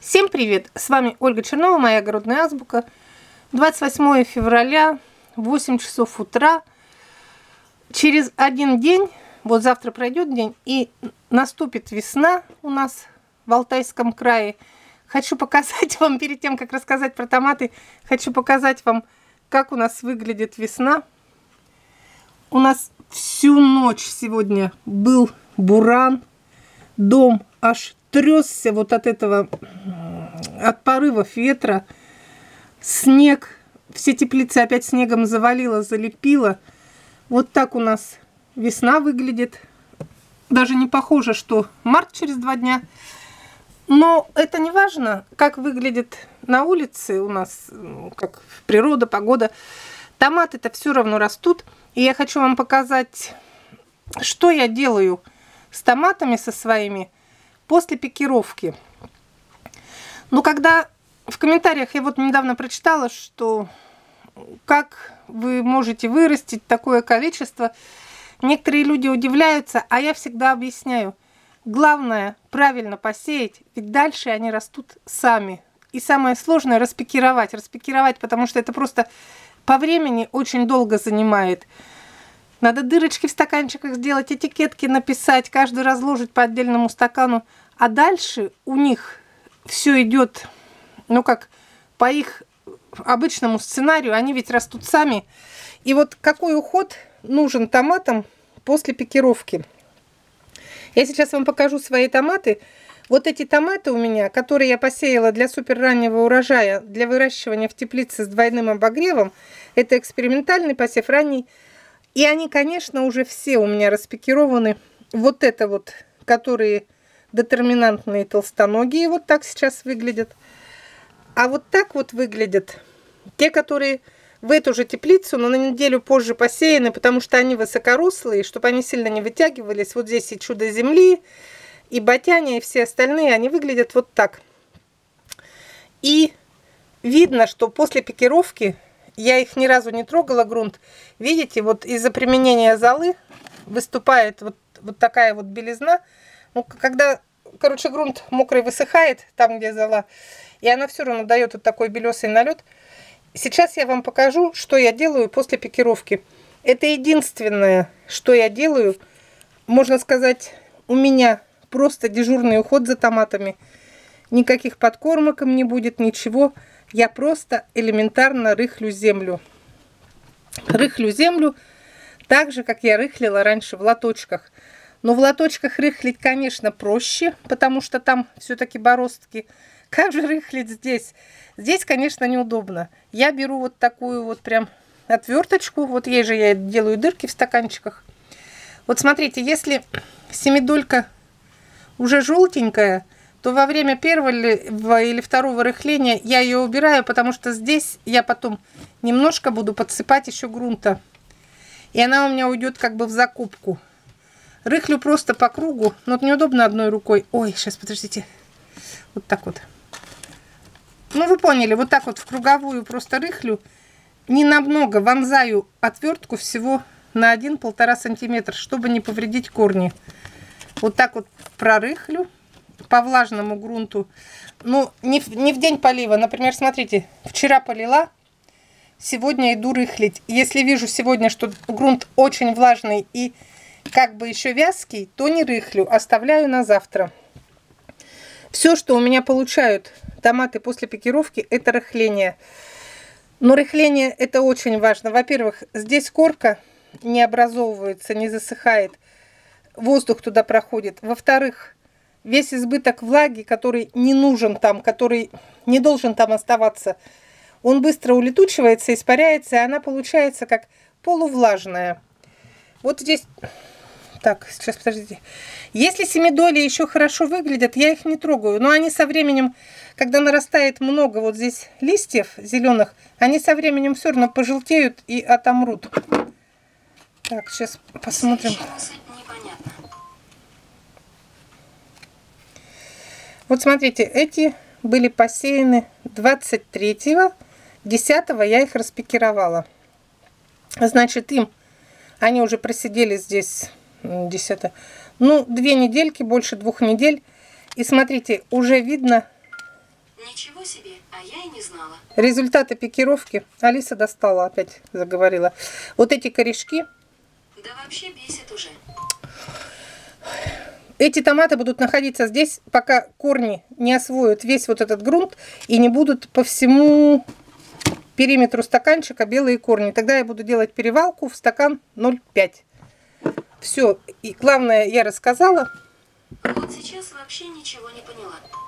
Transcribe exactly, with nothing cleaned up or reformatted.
Всем привет! С вами Ольга Чернова, моя огородная азбука. двадцать восьмое февраля, восемь часов утра. Через один день, вот завтра пройдет день, и наступит весна у нас в Алтайском крае. Хочу показать вам, перед тем, как рассказать про томаты, хочу показать вам, как у нас выглядит весна. У нас всю ночь сегодня был буран. Дом аж тресся вот от этого, от порывов ветра. Снег, все теплицы опять снегом завалило, залепило. Вот так у нас весна выглядит. Даже не похоже, что март через два дня. Но это не важно, как выглядит на улице у нас, как природа, погода. Томаты-то все равно растут. И я хочу вам показать, что я делаю с томатами со своими после пикировки. Ну, когда в комментариях я вот недавно прочитала, что как вы можете вырастить такое количество, некоторые люди удивляются, а я всегда объясняю. Главное правильно посеять, ведь дальше они растут сами. И самое сложное распикировать. Распикировать, потому что это просто по времени очень долго занимает. Надо дырочки в стаканчиках сделать, этикетки написать, каждый разложить по отдельному стакану. А дальше у них все идет, ну как, по их обычному сценарию, они ведь растут сами. И вот какой уход нужен томатам после пикировки. Я сейчас вам покажу свои томаты. Вот эти томаты у меня, которые я посеяла для супер раннего урожая, для выращивания в теплице с двойным обогревом, это экспериментальный посев, ранний. И они, конечно, уже все у меня распикированы. Вот это вот, которые детерминантные толстоногие, вот так сейчас выглядят. А вот так вот выглядят те, которые в эту же теплицу, но на неделю позже посеяны, потому что они высокорослые, чтобы они сильно не вытягивались. Вот здесь и чудо земли, и ботяне, и все остальные, они выглядят вот так. И видно, что после пикировки я их ни разу не трогала, грунт. Видите, вот из-за применения золы выступает вот, вот такая вот белизна. Ну, когда, короче, грунт мокрый высыхает, там, где зола, и она все равно дает вот такой белесый налет. Сейчас я вам покажу, что я делаю после пикировки. Это единственное, что я делаю. Можно сказать, у меня просто дежурный уход за томатами. Никаких подкормок им не будет, ничего. Я просто элементарно рыхлю землю. Рыхлю землю так же, как я рыхлила раньше в лоточках. Но в лоточках рыхлить, конечно, проще, потому что там все-таки бороздки. Как же рыхлить здесь? Здесь, конечно, неудобно. Я беру вот такую вот прям отверточку. Вот ей же я делаю дырки в стаканчиках. Вот смотрите, если семидолька уже желтенькая, то во время первого или второго рыхления я ее убираю, потому что здесь я потом немножко буду подсыпать еще грунта. И она у меня уйдет как бы в закупку. Рыхлю просто по кругу, но неудобно одной рукой. Ой, сейчас, подождите. Вот так вот. Ну, вы поняли, вот так вот в круговую просто рыхлю. Не намного, вонзаю отвертку всего на один-полтора сантиметра, чтобы не повредить корни. Вот так вот прорыхлю по влажному грунту. Ну, не в, не в день полива. Например, смотрите, вчера полила, сегодня иду рыхлить. Если вижу сегодня, что грунт очень влажный и как бы еще вязкий, то не рыхлю, оставляю на завтра. Все, что у меня получают томаты после пикировки, это рыхление. Но рыхление это очень важно. Во-первых, здесь корка не образовывается, не засыхает. Воздух туда проходит. Во-вторых, весь избыток влаги, который не нужен там, который не должен там оставаться, он быстро улетучивается, испаряется, и она получается как полувлажная. Вот здесь... Так, сейчас, подождите. Если семидоли еще хорошо выглядят, я их не трогаю. Но они со временем, когда нарастает много вот здесь листьев зеленых, они со временем все равно пожелтеют и отомрут. Так, сейчас посмотрим. Вот смотрите, эти были посеяны двадцать третьего, десятого я их распикировала. Значит, им они уже просидели здесь десятое, ну, две недельки, больше двух недель. И смотрите, уже видно Ничего себе, а я и не знала. Результаты пикировки. Алиса достала, опять заговорила. Вот эти корешки. Да вообще бесит уже. Эти томаты будут находиться здесь, пока корни не освоят весь вот этот грунт и не будут по всему периметру стаканчика белые корни. Тогда я буду делать перевалку в стакан ноль пять. Все. И главное я рассказала. Вот сейчас вообще ничего не поняла.